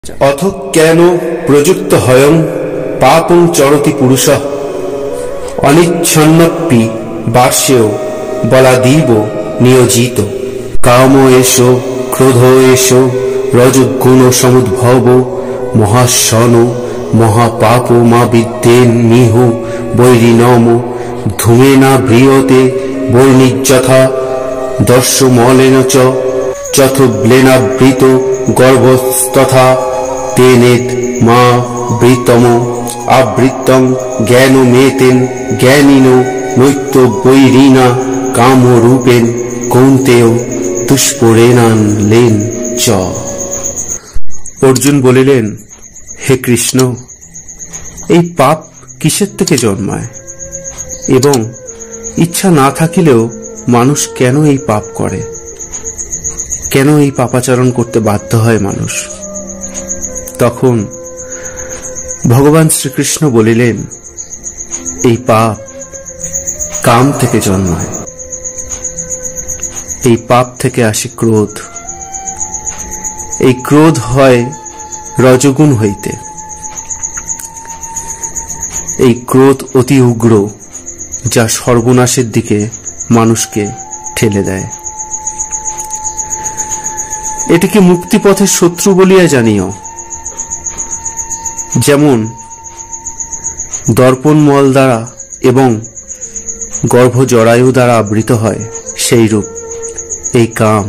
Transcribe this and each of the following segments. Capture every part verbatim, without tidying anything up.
অথ কেন প্রযুক্ত হয়ং পাপং চরতি পুরুষঃ অনিচ্ছন্নপি বাস্যেও বলাদীব নিয়োজিত কাম এষ ক্রোধ এষ রজগুণ সমুদ্ভব মহাশন মহাপাপ মা বিদ্যেন নিহ বৈরিণম ধূমেনা ভ্রিয়তে বর্ণিযথা দর্শমলেন চ চথুব্লেনাবৃত গর্ভস্তথা তেনেত মা বৃতম আবৃত্তং জ্ঞানমেতেন জ্ঞানিন নৈত্য বৈরিণা কামরূপেন কৌন্তেয় দুষ্পরেণান লেন চ। অর্জুন বলিলেন, হে কৃষ্ণ, এই পাপ কিসের থেকে জন্মায় এবং ইচ্ছা না থাকিলেও মানুষ কেন এই পাপ করে? কেন এই পাপাচরণ করতে বাধ্য হয় মানুষ? তখন ভগবান শ্রীকৃষ্ণ বলিলেন, এই পাপ কাম থেকে জন্মায়। এই পাপ থেকে আসে ক্রোধ। এই ক্রোধ হয় রজগুণ হইতে। এই ক্রোধ অতি উগ্র, যা সর্বনাশের দিকে মানুষকে ঠেলে দেয়। এটিকে মুক্তিপথের শত্রু বলিয়া জানিও। যেমন দর্পণ মল দ্বারা এবং গর্ভ জরায়ু দ্বারা আবৃত হয়, সেই রূপ এই কাম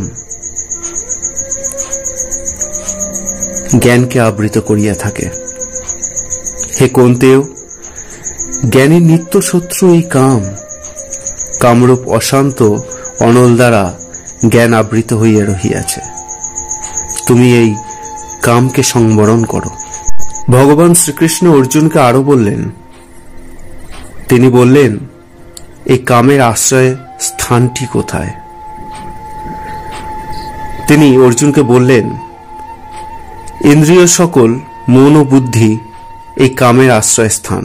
জ্ঞানকে আবৃত করিয়া থাকে। হে কৌন্তেয়, জ্ঞানের নিত্য শত্রু এই কাম। কামরূপ অশান্ত অনল দ্বারা জ্ঞান আবৃত হইয়া রহিয়াছে। তুমি এই কামকে সংবরণ করো। ভগবান শ্রীকৃষ্ণ অর্জুনকে আরো বললেন। তিনি বললেন, এই কামের আশ্রয় স্থানটি কোথায়? তিনি অর্জুনকে বললেন, ইন্দ্রিয় সকল মন ও বুদ্ধি এই কামের আশ্রয় স্থান।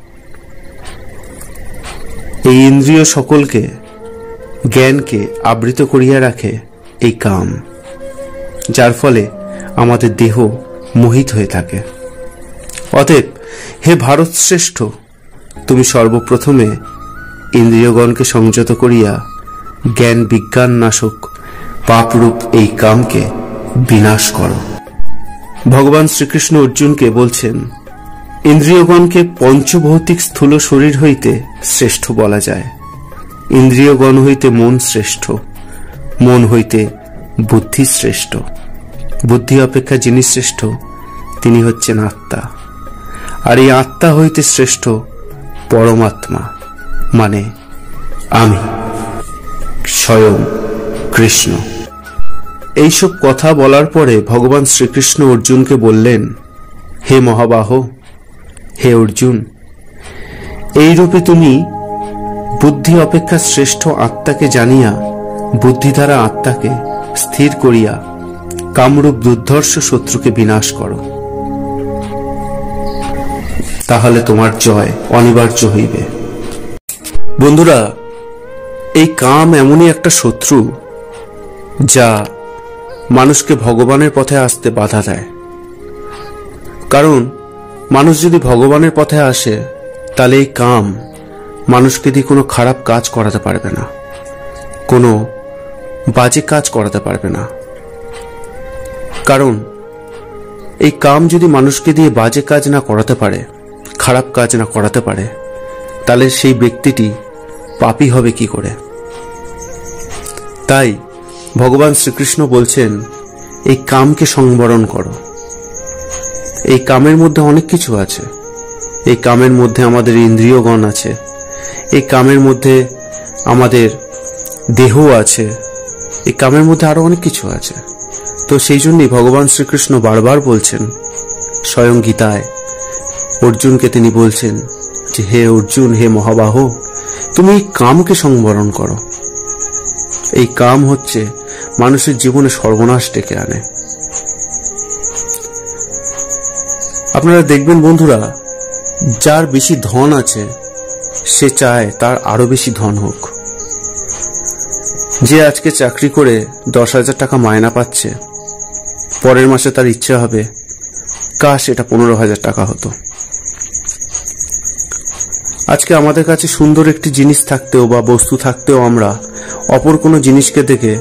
এই ইন্দ্রিয় সকলকে, জ্ঞানকে আবৃত করিয়া রাখে এই কাম, যার ফলে আমাদের দেহ মোহিত হয়ে থাকে। অতএব হে ভারত শ্রেষ্ঠ, তুমি সর্বপ্রথমে ইন্দ্রিয়গণকে সংযত করিয়া জ্ঞান বিজ্ঞান নাশক পাপরূপ এই কামকে বিনাশ করো। ভগবান শ্রীকৃষ্ণ অর্জুনকে বলছেন, ইন্দ্রিয়গণকে পঞ্চভৌতিক স্থূল শরীর হইতে শ্রেষ্ঠ বলা যায়। ইন্দ্রিয়গণ হইতে মন শ্রেষ্ঠ, মন হইতে বুদ্ধি শ্রেষ্ঠ। বুদ্ধি অপেক্ষা যিনি শ্রেষ্ঠ, তিনি হচ্ছেন আত্মা। আর এই আত্মা হইতে শ্রেষ্ঠ পরমাত্মা, মানে আমি, স্বয়ং কৃষ্ণ। এইসব কথা বলার পরে ভগবান শ্রীকৃষ্ণ অর্জুনকে বললেন, হে মহাবাহ, হে অর্জুন, এই রূপে তুমি বুদ্ধি অপেক্ষা শ্রেষ্ঠ আত্মাকে জানিয়া বুদ্ধি দ্বারা আত্মাকে স্থির করিয়া কামরূপ দুর্ধর্ষ শত্রুকে বিনাশ করো। তাহলে তোমার জয় অনিবার্য হইবে। বন্ধুরা, এই কাম এমনই একটা শত্রু যা মানুষকে ভগবানের পথে আসতে বাধা দেয়। কারণ মানুষ যদি ভগবানের পথে আসে, তাহলে এই কাম মানুষকে দিয়ে কোনো খারাপ কাজ করাতে পারবে না, কোনো বাজে কাজ করাতে পারবে না। কারণ এই কাম যদি মানুষকে দিয়ে বাজে কাজ না করাতে পারে, খারাপ কাজ না করাতে পারে, তাহলে সেই ব্যক্তিটি পাপী হবে কি করে? তাই ভগবান শ্রীকৃষ্ণ বলছেন, এই কামকে সংবরণ করো। এই কামের মধ্যে অনেক কিছু আছে। এই কামের মধ্যে আমাদের ইন্দ্রিয়গণ আছে, এই কামের মধ্যে আমাদের দেহ আছে, এই কামের মধ্যে আরো অনেক কিছু আছে। তো সেই জন্যই ভগবান শ্রীকৃষ্ণ বারবার বলছেন, স্বয়ং গীতায় অর্জুনকে তিনি বলছেন যে, হে অর্জুন, হে মহাবাহ, তুমি এই কামকে সংবরণ করো। এই কাম হচ্ছে মানুষের জীবনে সর্বনাশ ডেকে আনে। আপনারা দেখবেন বন্ধুরা, যার বেশি ধন আছে সে চায় তার আরো বেশি ধন হোক। যে আজকে চাকরি করে দশ হাজার টাকা মায়না পাচ্ছে, পরের মাসে তার ইচ্ছা হবে কাশ এটা পনেরো হাজার টাকা হতো। আজকে আমাদের কাছে সুন্দর একটি জিনিস থাকতেও বা বস্তু থাকতেও আমরা অপর কোনো জিনিসকে দেখে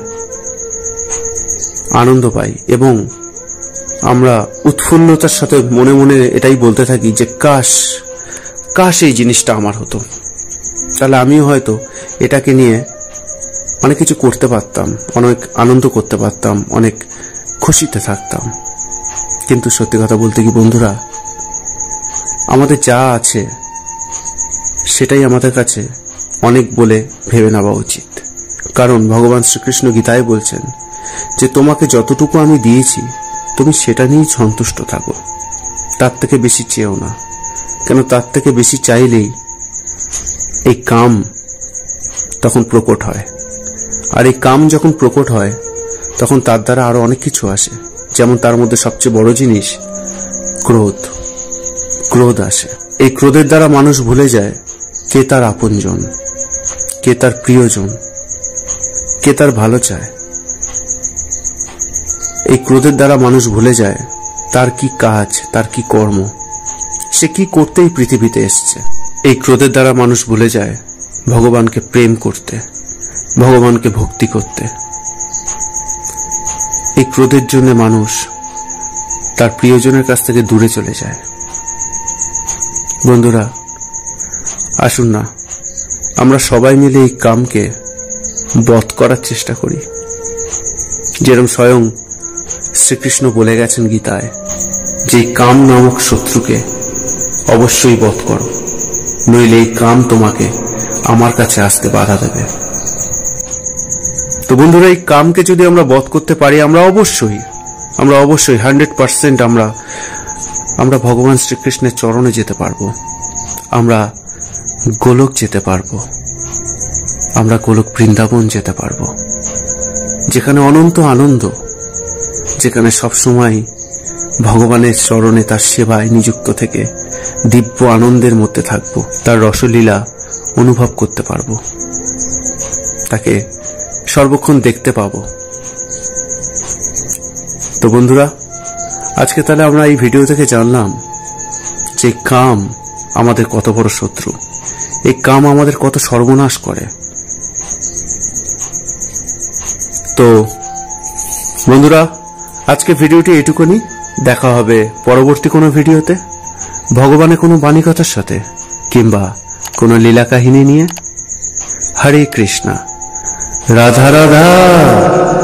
আনন্দ পাই এবং আমরা উৎফুল্লতার সাথে মনে মনে এটাই বলতে থাকি যে কাশ কাশ এই জিনিসটা আমার হতো, তাহলে আমিও হয়তো এটাকে নিয়ে অনেক কিছু করতে পারতাম, অনেক আনন্দ করতে পারতাম, অনেক খুশিতে থাকতাম। কিন্তু সত্যি কথা বলতে কি বন্ধুরা, আমাদের যা আছে সেটাই আমাদের কাছে অনেক বলে ভেবে নেওয়া উচিত। কারণ ভগবান শ্রীকৃষ্ণ গীতায় বলছেন যে তোমাকে যতটুকু আমি দিয়েছি তুমি সেটা নিয়েই সন্তুষ্ট থাকো, তার থেকে বেশি চেয়েও না। কেন তার থেকে বেশি চাইলেই এই কাম তখন প্রকট হয়, আর এই কাম যখন প্রকট হয় তখন তার দ্বারা আরো অনেক কিছু আসে। যেমন তার মধ্যে সবচেয়ে বড় জিনিস ক্রোধ। ক্রোধ আসে। এই ক্রোধের দ্বারা মানুষ ভুলে যায় কে তার আপনজন, কে তার প্রিয়জন, কে তার ভালো চায়। এই ক্রোধের দ্বারা মানুষ ভুলে যায় তার কি কাজ, তার কি কর্ম, সে কি করতেই পৃথিবীতে এসছে। এই ক্রোধের দ্বারা মানুষ ভুলে যায় ভগবানকে প্রেম করতে, ভগবানকে ভক্তি করতে। এই ক্রোধের জন্য মানুষ তার প্রিয়জনের কাছ থেকে দূরে চলে যায়। বন্ধুরা, আসুন না আমরা সবাই মিলে এই কামকে বধ করার চেষ্টা করি। যেরকম স্বয়ং শ্রীকৃষ্ণ বলে গেছেন গীতায় যে কাম নামক শত্রুকে অবশ্যই বধ করো, নইলে এই কাম তোমাকে আমার কাছে আসতে বাধা দেবে। তো বন্ধুরা, এই কামকে যদি আমরা বধ করতে পারি আমরা অবশ্যই আমরা অবশ্যই হান্ড্রেড পার্সেন্ট আমরা আমরা ভগবান শ্রীকৃষ্ণের চরণে যেতে পারবো, আমরা গোলক যেতে পারবো, আমরা গোলক বৃন্দাবন যেতে পারবো, যেখানে অনন্ত আনন্দ, যেখানে সবসময় ভগবানের চরণে তার সেবায় নিযুক্ত থেকে দিব্য আনন্দের মধ্যে থাকবো, তার রসলীলা অনুভব করতে পারবো, তাকে সর্বক্ষণ দেখতে পাবো। তো বন্ধুরা, আজকে তাহলে আমরা এই ভিডিও থেকে জানলাম যে কাম আমাদের কত বড় শত্রু, এই কাম আমাদের কত সর্বনাশ করে। তো বন্ধুরা, আজকে ভিডিওটি এটুকুনি। দেখা হবে পরবর্তী কোনো ভিডিওতে ভগবানের কোনো বাণী কথার সাথে কিংবা কোনো লীলা কাহিনী নিয়ে। হরে কৃষ্ণা, রাধা রাধা।